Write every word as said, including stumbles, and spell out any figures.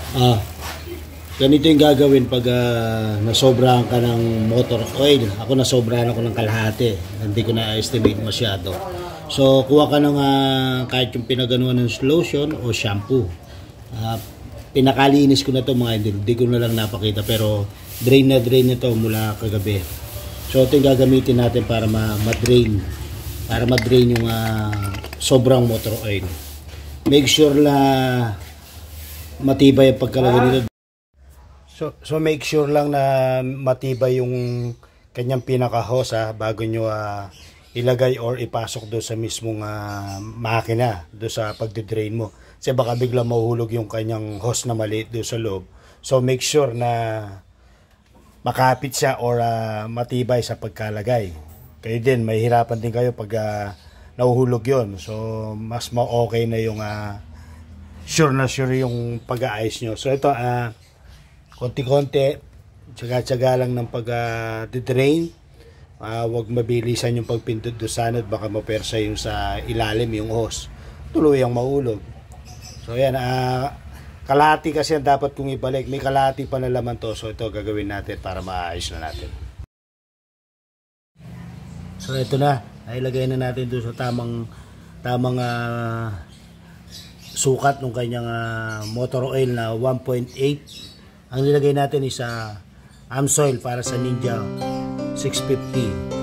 Ah, ganito yung gagawin pag uh, nasobrahan ka ng motor oil. Ako nasobrahan ako ng kalahati. Hindi ko na-estimate masyado. So, kuha ka ng uh, kahit yung pinaganuan ng lotion o shampoo. Uh, pinakalinis ko na to mga idol. Hindi ko na lang napakita pero drain na drain nito mula kagabi. So, ito yung gagamitin natin para ma-drain. Para ma-drain yung uh, sobrang motor oil. Make sure na matibay ang pagkalagay nito. So, so make sure lang na matibay yung kanyang pinaka-hose ha, bago nyo uh, ilagay or ipasok doon sa mismong uh, makina, doon sa pagde-drain mo. Kasi baka bigla mahuhulog yung kanyang hose na maliit doon sa loob. So make sure na makapit siya or uh, matibay sa pagkalagay. Kayo din, mahihirapan din kayo pag uh, nahuhulog yon. So mas ma-okay na yung uh, sure na sure yung pag-aayos nyo. So ito, uh, konti-konti, tsaga-tsaga lang ng pag-drain. Uh, uh, huwag mabilisan yung pagpindot doon sa anod, baka mapersa yung sa ilalim yung hose. Tuloy ang maulog. So yan, uh, kalahati kasi yan dapat kung ibalik. May kalahati pa na laman to. So ito gagawin natin para maayos na natin. So ito na, nailagay na natin doon sa tamang tamang uh, sukat ng kanyang uh, motor oil na one point eight. Ang nilagay natin is uh, Amsoil para sa Ninja six fifty.